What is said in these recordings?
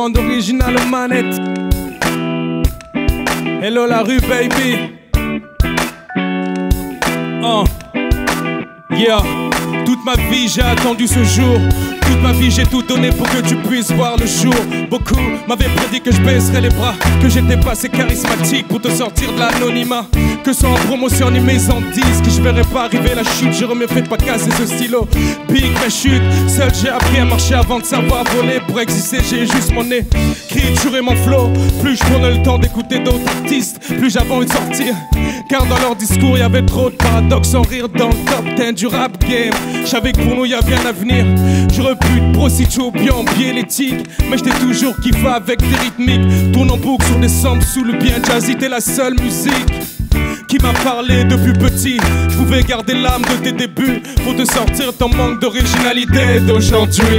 Bande originale manette. Hello la rue baby. Yeah. Toute ma vie j'ai attendu ce jour. Toute ma vie j'ai tout donné pour que tu puisses voir le jour. Beaucoup m'avaient prédit que je baisserais les bras, que j'étais pas assez charismatique pour te sortir de l'anonymat, que sans promotion ni maison de disque je verrais pas arriver la chute. Je me fais pas casser ce stylo. Big ma chute. Seul j'ai appris à marcher avant de savoir voler. Pour exister j'ai juste mon nez, écriture et mon flow. Plus je prenais le temps d'écouter d'autres artistes, plus j'avais envie de sortir. Car dans leur discours y avait trop de paradoxes sans rire dans le top 10 du rap game. J'savais que pour nous y avait un avenir. J'aurais pu de prostituée bien l'éthique, mais j'étais toujours kiffé avec des rythmiques. Tourne en boucle sur des samples sous le bien jazzy. T'es la seule musique qui m'a parlé depuis petit. Je pouvais garder l'âme de tes débuts pour te sortir ton manque d'originalité d'aujourd'hui.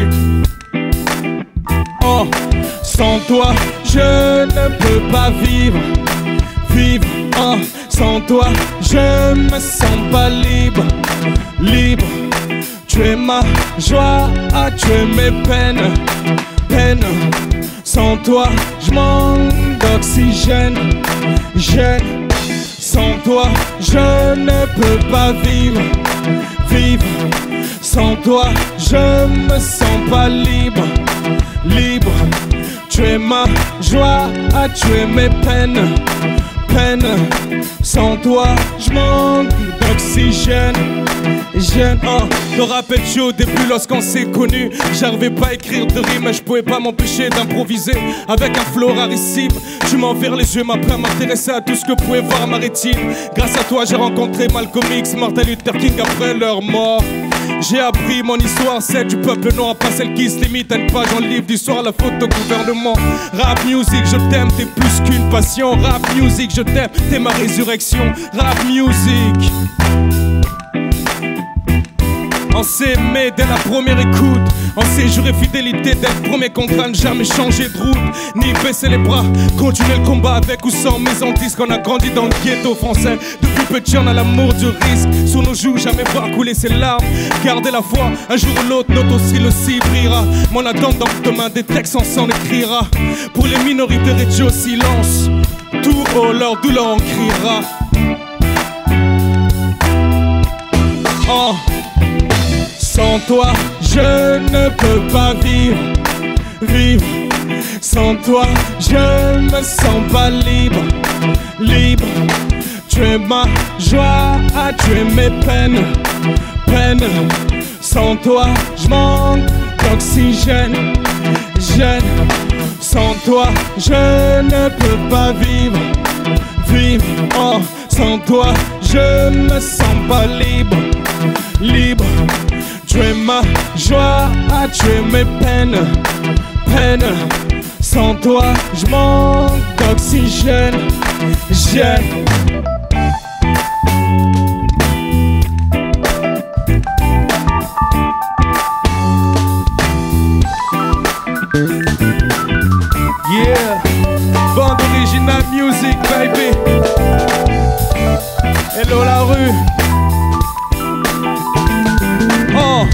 Oh, sans toi je ne peux pas vivre. Vivre, oh, sans toi je me sens pas libre. Libre. Tu es ma joie, tu es mes peines. Peine. Sans toi je manque d'oxygène. Gêne. Sans toi je ne peux pas vivre. Vivre. Sans toi je me sens pas libre. Libre. Tu es ma joie, tu es mes peines. Peine. Sans toi je manque d'oxygène. Jeune, te rappelles-tu au début lorsqu'on s'est connus? J'arrivais pas à écrire de rimes, je pouvais pas m'empêcher d'improviser avec un flow rarissime. Tu m'as ouvert les yeux, m'appris à m'intéresser à tout ce que pouvait voir ma rétine. Grâce à toi j'ai rencontré Malcolm X, Martin Luther King après leur mort. J'ai appris mon histoire, celle du peuple noir, pas celle qui se limite à une page en livre d'histoire, la faute au gouvernement. Rap music, je t'aime, t'es plus qu'une passion. Rap music, je t'aime, t'es ma résurrection. Rap music. On s'est aimé dès la première écoute. On s'est juré fidélité dès le premier contrat. Ne jamais changer de route, ni baisser les bras. Continuer le combat avec ou sans maison de disque. On a grandi dans le ghetto français. Depuis petit on a l'amour du risque. Sur nos joues jamais voir couler ses larmes. Garder la foi, un jour ou l'autre notre aussi brillera. Mon attendant demain des textes on s'en écrira. Pour les minorités réduites au silence, tout haut leur douleur on criera. Oh. Sans toi, je ne peux pas vivre. Vivre. Sans toi, je me sens pas libre. Libre. Tu es ma joie, tu es mes peines. Peine. Sans toi, je manque d'oxygène. Gêne. Sans toi, je ne peux pas vivre. Vivre. Oh. Sans toi, je me sens pas libre. Libre. Tu es ma joie, tu es mes peines. Peine. Sans toi, je manque d'oxygène. Gêne. Yeah. Bande originale music, baby. Hello la rue. Oh.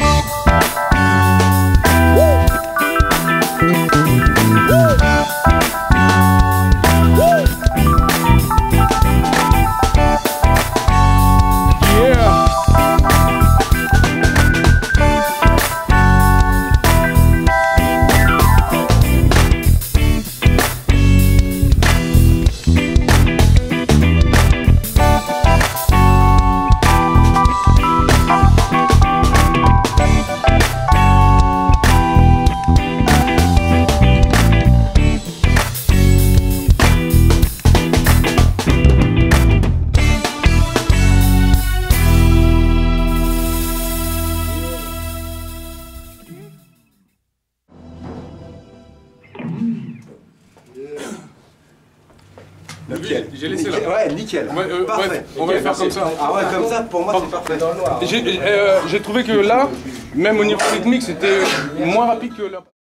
Nickel. J'ai laissé là. Ouais, nickel. Parfait. Ouais, on va le faire comme ça. Ah ouais, comme ça, pour moi, c'est parfait. Dans le noir. J'ai trouvé que là, même au niveau rythmique, c'était moins rapide que là.